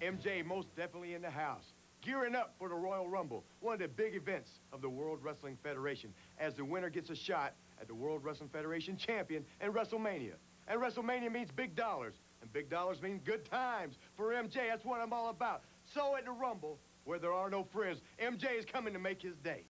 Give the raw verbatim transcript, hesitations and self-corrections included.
M J most definitely in the house, gearing up for the Royal Rumble, one of the big events of the World Wrestling Federation, as the winner gets a shot at the World Wrestling Federation champion in WrestleMania. And WrestleMania means big dollars, and big dollars mean good times for M J. That's what I'm all about. So at the Rumble, where there are no friends, M J is coming to make his day.